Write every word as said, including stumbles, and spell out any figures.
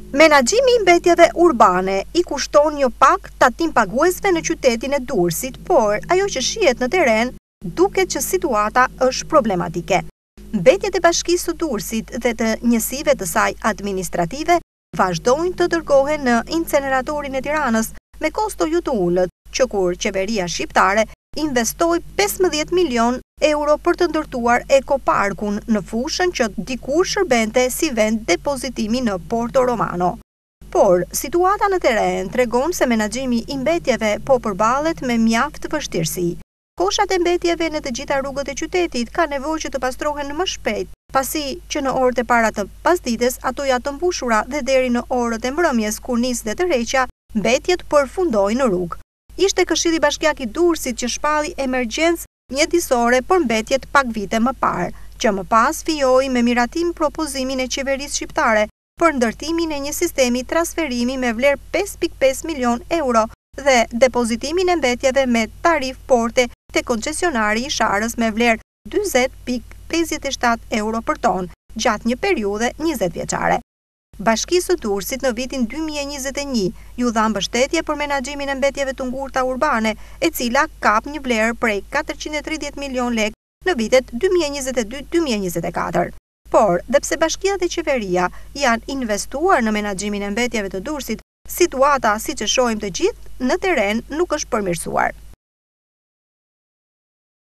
Menaxhimi i mbetjeve urbane i kushton jo pak tatim paguesve në qytetin e Durrësit, por ajo që shihet në teren duket që situata është problematike. Mbetjet e Bashkisë së Durrësit dhe të njësive të saj administrative vazhdojnë të dërgohen në inceneratorin e Tiranës me kosto jo të ulët, që kur qeveria shqiptare investoi pesëmbëdhjetë milion euro për të ndërtuar ekoparkun në fushën që dikur shërbente si vend depozitimi në Porto Romano. Por, situata në teren tregon se menaxhimi i mbetjeve po përballet me mjaft vështirësi. Koshat e mbetjeve në të gjitha rrugët e qytetit ka nevojë që të pastrohen më shpejt, pasi që në orët e para të pasdites ato janë të mbushura dhe deri në orët e mbrëmjes kur nis dhe tërheqja, mbetjet përfundojnë në rrugë. Ishte Këshilli Bashkiak i Durrësit që shpalli emergjencë mjedisore për mbetjet pak vite më parë, që më pas fijoi me miratim propozimin e qeverisë shqiptare për ndërtimin e një sistemi transferimi me vlerë pesë pikë pesë milion euro dhe depozitimin e mbetjeve me tarif porte te koncesionari i Sharës me vlerë dyzet pikë pesëdhjetë e shtatë euro për ton, gjatë një periudhe njëzet vjeçare. Bashkisë së Durrësit në vitin dy mijë e njëzet e një ju dha mbështetje për menaxhimin e mbetjeve të ngurta urbane, e cila kap një vlerë prej katërqind e tridhjetë milion lekë në vitet dy mijë e njëzet e dy dy mijë e njëzet e katër. Por, dhe pse bashkia dhe qeveria janë investuar në menaxhimin e mbetjeve të Durrësit, situata, siç e shohim të gjithë, në teren nuk është përmirësuar.